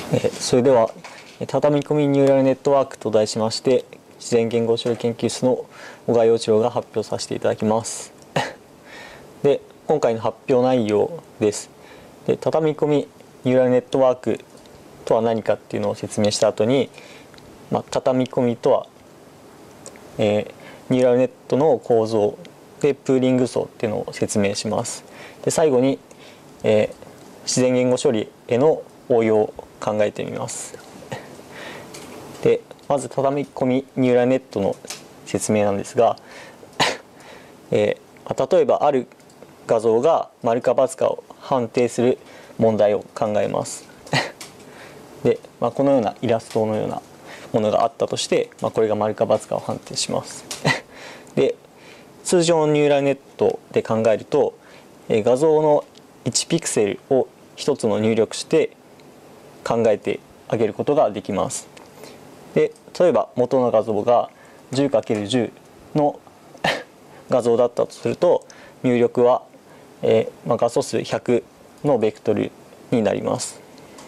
それでは畳み込みニューラルネットワークと題しまして自然言語処理研究室の小川陽一郎が発表させていただきますで今回の発表内容です。で畳み込みニューラルネットワークとは何かっていうのを説明した後に、畳み込みとは、ニューラルネットの構造でプーリング層っていうのを説明します。で最後に、自然言語処理への応用を考えてみます。でまず畳み込みニューラルネットの説明なんですが、例えばある画像が丸か×かを判定する問題を考えます。で、このようなイラストのようなものがあったとして、これが丸か×かを判定します。で通常のニューラルネットで考えると、画像の1ピクセルを1つの入力して考えてあげることができます。で例えば元の画像が 10×10 の画像だったとすると入力は、画素数100のベクトルになります。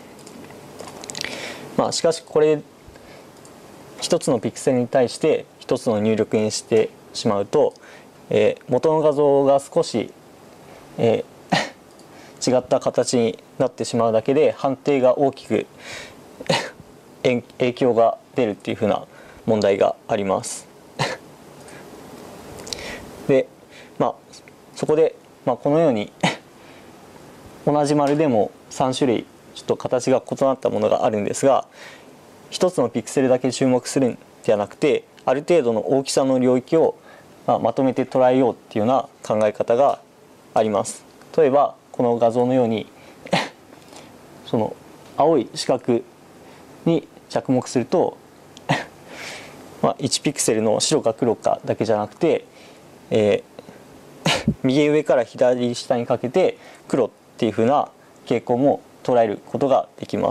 しかしこれ1つのピクセルに対して1つの入力にしてしまうと、元の画像が少し、違った形になってしまうだけで判定が大きく影響が出るっていうふうな問題があります。でそこで、このように同じ丸でも3種類ちょっと形が異なったものがあるんですが、1つのピクセルだけ注目するんではなくてある程度の大きさの領域をまとめて捉えようっていうような考え方があります。例えばこの画像のようにその青い四角に着目すると1ピクセルの白か黒かだけじゃなくて、右上から左下にかけて黒っていう風な傾向も捉えることができます。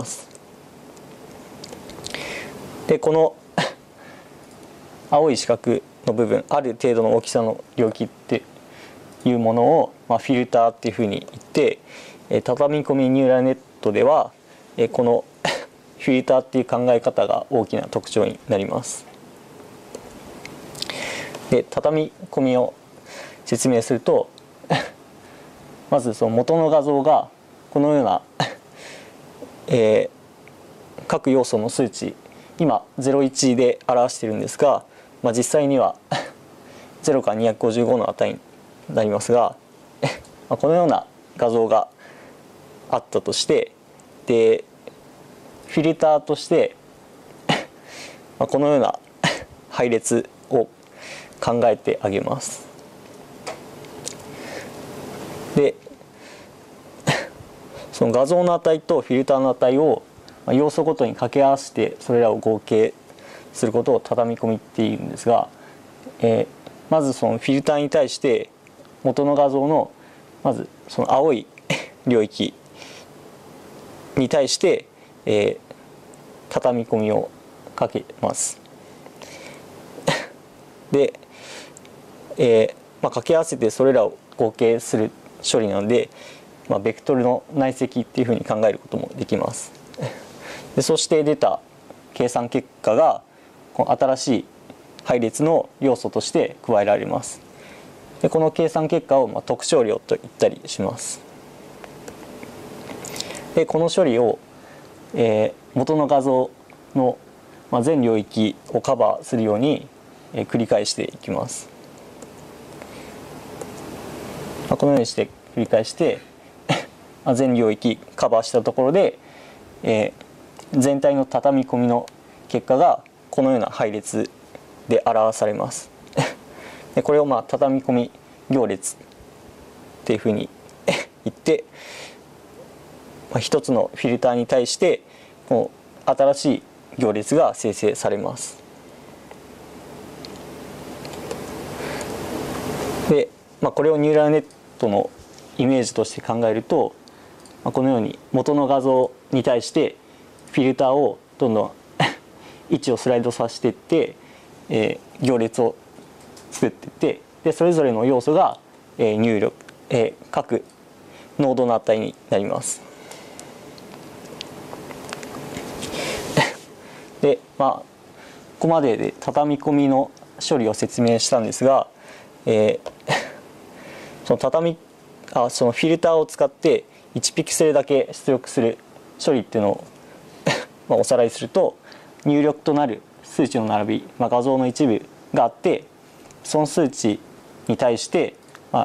でこの青い四角の部分ある程度の大きさの領域っていうものを、フィルターっていうふうに言って、畳み込みニューラルネットでは、このフィルターっていう考え方が大きな特徴になります。で畳み込みを説明するとまずその元の画像がこのような、各要素の数値今01で表しているんですが、実際には0から255の値になりますがこのような画像があったとして、でフィルターとしてこのような配列を考えてあげます。でその画像の値とフィルターの値を要素ごとに掛け合わせてそれらを合計することを畳み込みっていうんですが、まずそのフィルターに対して元の画像のまずその青い領域に対して、畳み込みをかけます。で、掛け合わせてそれらを合計する処理なので、ベクトルの内積っていうふうに考えることもできます。でそして出た計算結果がこの新しい配列の要素として加えられます。でこの計算結果を特徴量と言ったりします。でこの処理を、元の画像の全領域をカバーするように、繰り返していきます。このようにして繰り返して全領域カバーしたところで、全体の畳み込みの結果がこのような配列で表されます。でこれを畳み込み行列っていうふうに言って、一つのフィルターに対してこの新しい行列が生成されます。で、これをニューラルネットのイメージとして考えると、このように元の画像に対してフィルターをどんどん位置をスライドさせていって、行列を作っていって、でそれぞれの要素が、入力、各ノードの値になります。 でここまでで畳み込みの処理を説明したんですが、そのそのフィルターを使って1ピクセルだけ出力する処理っていうのをおさらいすると、入力となる数値の並び、画像の一部があって、その数値に対して、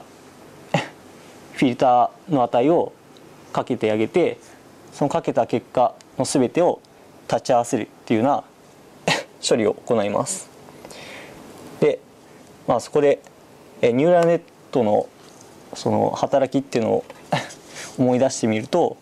フィルターの値をかけてあげて、そのかけた結果の全てを立ち合わせるっていうような処理を行います。で、そこでニューラルネットのその働きっていうのを思い出してみると、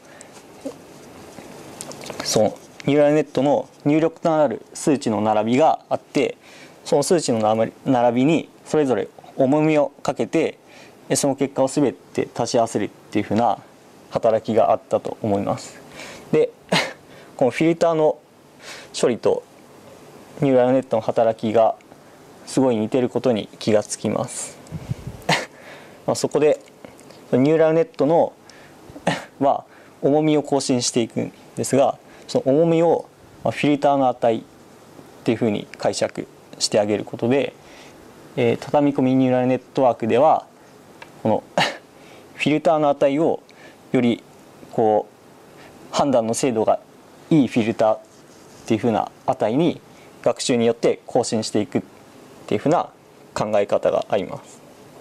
そのニューラルネットの入力となる数値の並びがあって、その数値の並びにそれぞれ重みをかけて、その結果を全て足し合わせるっていうふうな働きがあったと思います。でこのフィルターの処理とニューラルネットの働きがすごい似てることに気がつきます。そこでニューラルネットのは重みを更新していくんですが、その重みをフィルターの値っていうふうに解釈してあげることで、畳み込みニューラルネットワークではこのフィルターの値をより判断の精度がいいフィルターっていうふうな値に学習によって更新していくっていうふうな考え方があります。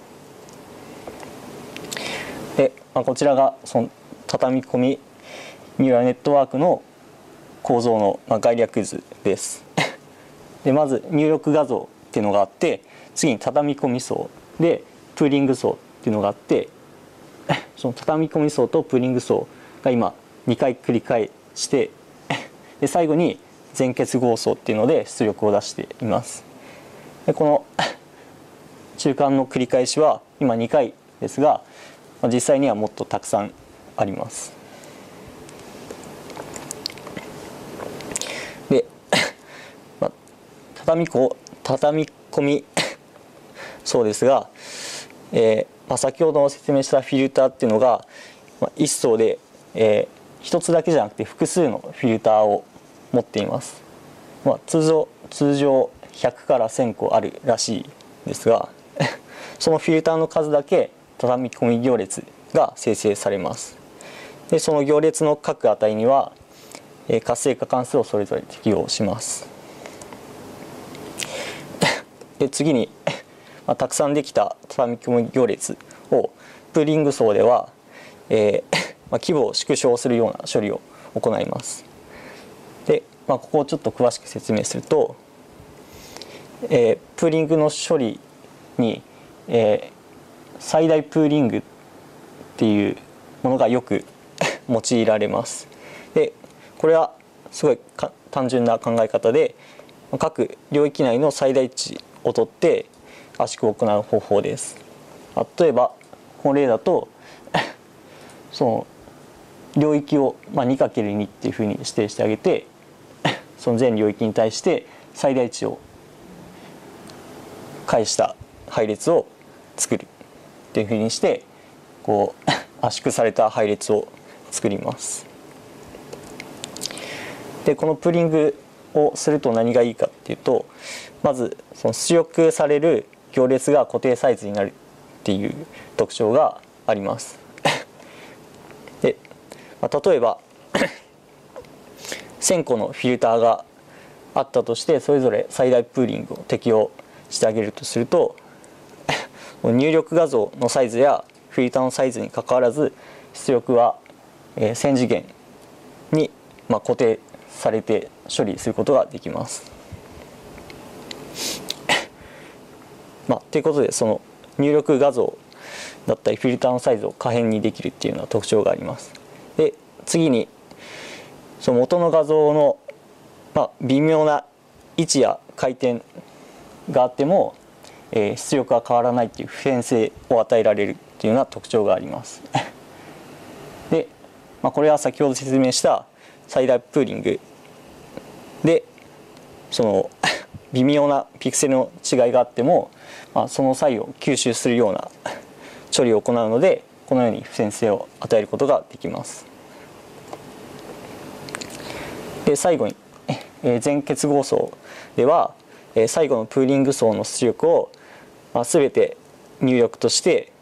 で、こちらがその畳み込みニューラルネットワークの構造の概略図です。でまず入力画像っていうのがあって、次に畳み込み層でプーリング層っていうのがあって、その畳み込み層とプーリング層が今2回繰り返して、で最後に全結合層っていうので出力を出しています。でこの中間の繰り返しは今2回ですが、実際にはもっとたくさんあります。で、畳み込みそうですが、先ほど説明したフィルターっていうのが、1層で、1つだけじゃなくて複数のフィルターを持っています。通常100から1000個あるらしいですがそのフィルターの数だけ畳み込み行列が生成されます。でその行列の各値には活性化関数をそれぞれ適用します。で次にたくさんできた畳み込み行列をプーリング層では、規模を縮小するような処理を行います。で、ここをちょっと詳しく説明すると、プーリングの処理に、最大プーリングっていうものがよく用いられます。でこれはすごい単純な考え方で、各領域内の最大値を取って圧縮を行う方法です。例えばこの例だとその領域を 2×2 っていうふうに指定してあげて、その全領域に対して最大値を返した配列を作るっていうふうにして、圧縮された配列を作ります。でこのプーリングをすると何がいいかっていうと、まずその出力される行列が固定サイズになるっていう特徴があります。で、例えば1000個のフィルターがあったとして、それぞれ最大プーリングを適用してあげるとすると、入力画像のサイズやフィルターのサイズにかかわらず出力は1000次元に固定されて処理することができます。ということで、その入力画像だったりフィルターのサイズを可変にできるっていうような特徴があります。で次にその元の画像の、微妙な位置や回転があっても、出力は変わらないっていう普遍性を与えられるっていうような特徴があります。で、これは先ほど説明した最大プーリングで、その微妙なピクセルの違いがあっても、その際を吸収するような処理を行うので、このように普遍性を与えることができます。で最後に全結合層では最後のプーリング層の出力を全て入力として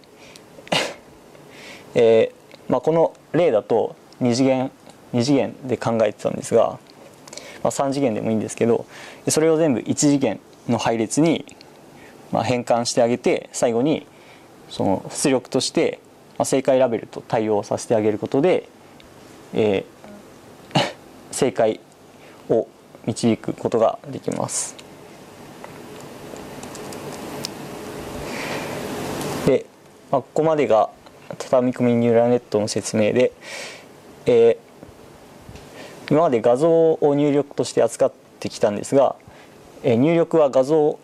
この例だと2次元で考えてたんですが、3次元でもいいんですけど、それを全部1次元の配列に変換してあげて、最後にその出力として正解ラベルと対応させてあげることで、正解を導くことができます。で、ここまでが畳み込みニューラルネットの説明で、今まで画像を入力として扱ってきたんですが、入力は画像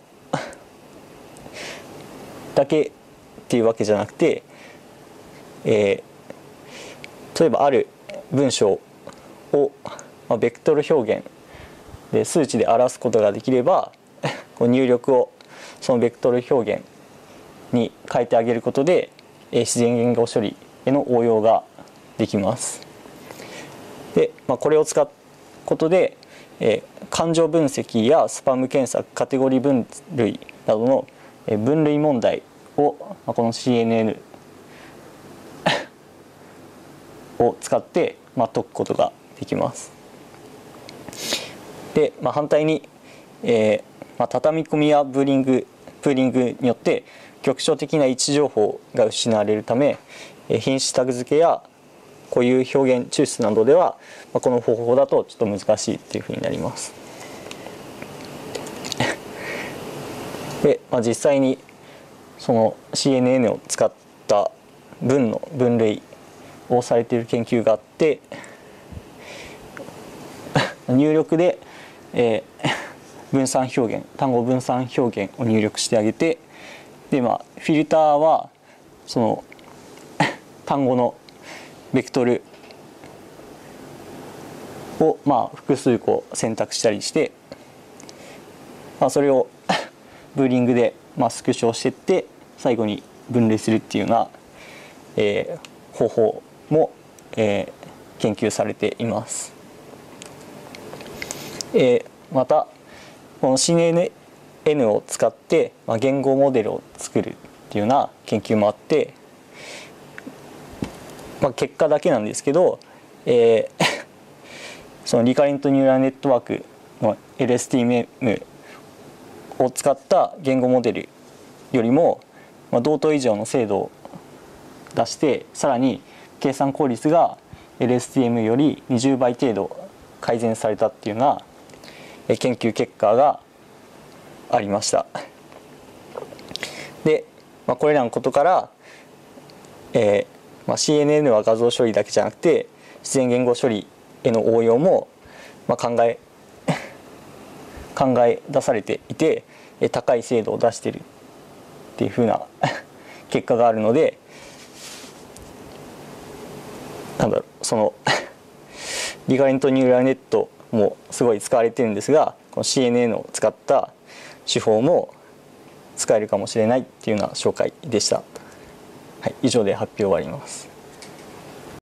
だけっていうわけじゃなくて、例えばある文章をベクトル表現で数値で表すことができれば入力をそのベクトル表現に変えてあげることで自然言語処理への応用ができます。で、これを使うことで感情分析やスパム検索、カテゴリー分類などの分類問題をこの CNN を使って解くことができます。で、反対に、畳み込みやプーリングによって局所的な位置情報が失われるため、品種タグ付けや固有表現抽出などでは、この方法だとちょっと難しいっていうふうになります。で、実際にその CNN を使った文の分類をされている研究があって、入力で、分散表現、単語分散表現を入力してあげて、でフィルターはその単語のベクトルを複数個選択したりして、それをブーリングでスクショしていって最後に分類するっていうような、方法も、研究されています。またこの CNN を使って、言語モデルを作るっていうような研究もあって、結果だけなんですけど、そのリカレントニューラルネットワークの LSTM を使った言語モデルよりも、同等以上の精度を出して、さらに計算効率が LSTM より20倍程度改善されたっていうような研究結果がありました。で、これらのことから、CNN は画像処理だけじゃなくて自然言語処理への応用も考え出されていて、高い精度を出しているっていうふうな結果があるので、そのリカレントニューラルネットもすごい使われてるんですが、この CNN を使った手法も使えるかもしれないっていうような紹介でした。はい、以上で発表終わります。